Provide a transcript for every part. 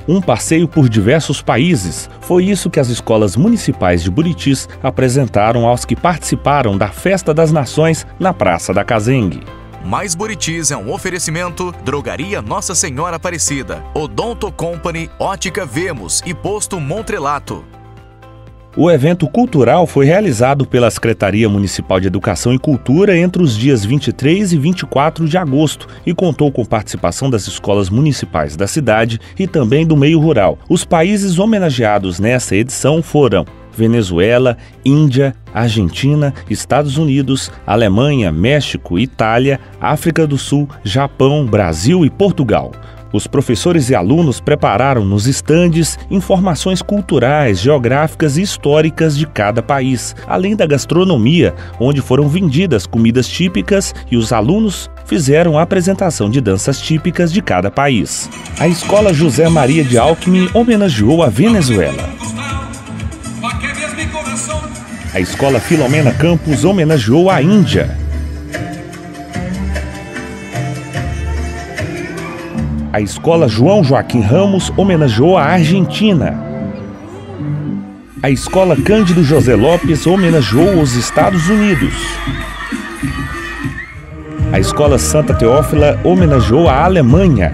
um passeio por diversos países. Foi isso que as escolas municipais de Buritis apresentaram aos que participaram da Festa das Nações na Praça da Cazengue. Mais Buritis é um oferecimento Drogaria Nossa Senhora Aparecida, Odonto Company, Ótica Vemos e Posto Montrelato. O evento cultural foi realizado pela Secretaria Municipal de Educação e Cultura entre os dias 23 e 24 de agosto e contou com participação das escolas municipais da cidade e também do meio rural. Os países homenageados nessa edição foram Venezuela, Índia, Argentina, Estados Unidos, Alemanha, México, Itália, África do Sul, Japão, Brasil e Portugal. Os professores e alunos prepararam nos estandes informações culturais, geográficas e históricas de cada país, além da gastronomia, onde foram vendidas comidas típicas e os alunos fizeram a apresentação de danças típicas de cada país. A Escola José Maria de Alckmin homenageou a Venezuela. A Escola Filomena Campos homenageou a Índia. A Escola João Joaquim Ramos homenageou a Argentina. A Escola Cândido José Lopes homenageou os Estados Unidos. A Escola Santa Teófila homenageou a Alemanha.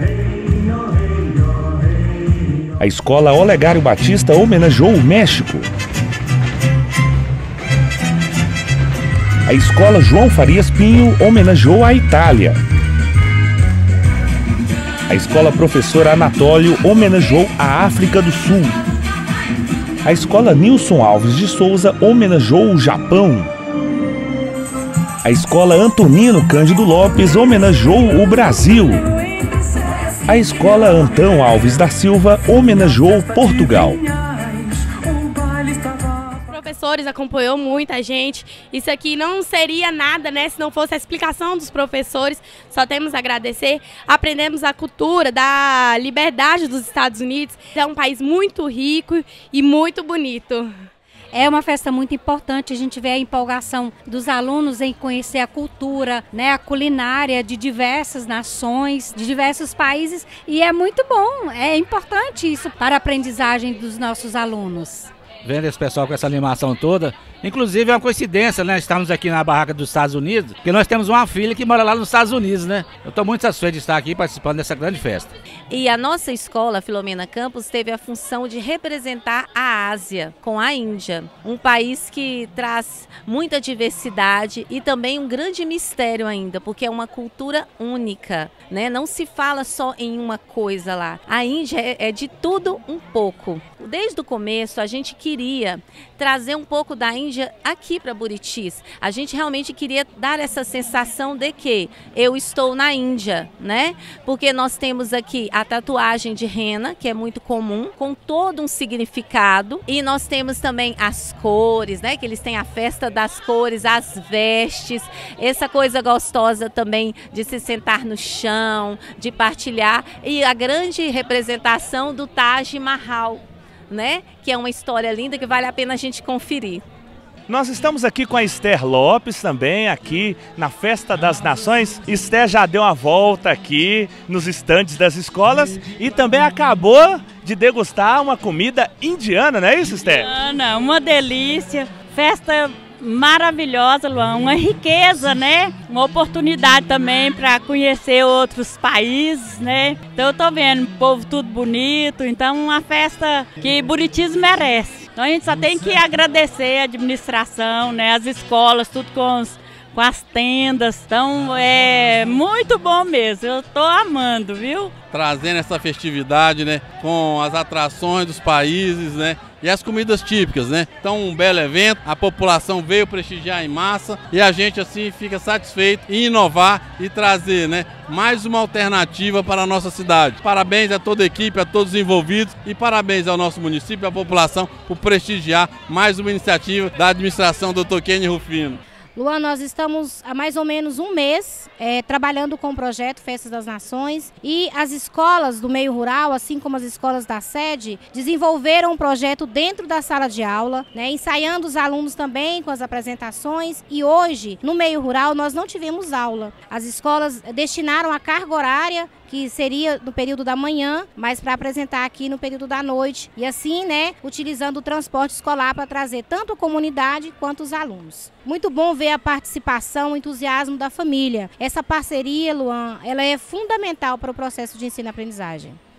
A Escola Olegário Batista homenageou o México. A Escola João Farias Pinho homenageou a Itália. A Escola Professor Anatólio homenageou a África do Sul. A Escola Nilson Alves de Souza homenageou o Japão. A Escola Antonino Cândido Lopes homenageou o Brasil. A Escola Antão Alves da Silva homenageou Portugal. Professores acompanhou muita gente. Isso aqui não seria nada, né, se não fosse a explicação dos professores. Só temos a agradecer. Aprendemos a cultura da liberdade dos Estados Unidos. É um país muito rico e muito bonito. É uma festa muito importante, a gente vê a empolgação dos alunos em conhecer a cultura, né, a culinária de diversas nações, de diversos países, e é muito bom, é importante isso para a aprendizagem dos nossos alunos. Vendo esse pessoal com essa animação toda, inclusive é uma coincidência, né? Estamos aqui na barraca dos Estados Unidos, porque nós temos uma filha que mora lá nos Estados Unidos, né? Eu estou muito satisfeito de estar aqui participando dessa grande festa. E a nossa escola, Filomena Campos, teve a função de representar a Ásia com a Índia, um país que traz muita diversidade e também um grande mistério ainda, porque é uma cultura única, né? Não se fala só em uma coisa lá. A Índia é de tudo um pouco. Desde o começo a gente queria trazer um pouco da Índia aqui para Buritis. A gente realmente queria dar essa sensação de que eu estou na Índia, né? Porque nós temos aqui a tatuagem de rena, que é muito comum, com todo um significado. E nós temos também as cores, né? Que eles têm a festa das cores, as vestes, essa coisa gostosa também de se sentar no chão, de partilhar. E a grande representação do Taj Mahal, né? Que é uma história linda que vale a pena a gente conferir. Nós estamos aqui com a Esther Lopes também, aqui na Festa das Nações. Esther já deu uma volta aqui nos estandes das escolas e também acabou de degustar uma comida indiana, não é isso, Esther? Indiana, uma delícia, festa maravilhosa, Luan, uma riqueza, né? Uma oportunidade também para conhecer outros países, né? Então eu tô vendo o povo tudo bonito, então uma festa que Buritis merece. Então a gente só tem que agradecer a administração, né? As escolas, tudo com as tendas. Então é muito bom mesmo, eu tô amando, viu? Trazendo essa festividade, né? Com as atrações dos países, né? E as comidas típicas, né? Então um belo evento, a população veio prestigiar em massa e a gente assim fica satisfeito em inovar e trazer, né, mais uma alternativa para a nossa cidade. Parabéns a toda a equipe, a todos os envolvidos e parabéns ao nosso município e à população por prestigiar mais uma iniciativa da administração do Dr. Kenny Rufino. Luan, nós estamos há mais ou menos um mês trabalhando com o projeto Festas das Nações e as escolas do meio rural, assim como as escolas da sede, desenvolveram um projeto dentro da sala de aula, né, ensaiando os alunos também com as apresentações, e hoje, no meio rural, nós não tivemos aula. As escolas destinaram a carga horária que seria no período da manhã, mas para apresentar aqui no período da noite. E assim, né, utilizando o transporte escolar para trazer tanto a comunidade quanto os alunos. Muito bom ver a participação, o entusiasmo da família. Essa parceria, Luan, ela é fundamental para o processo de ensino-aprendizagem.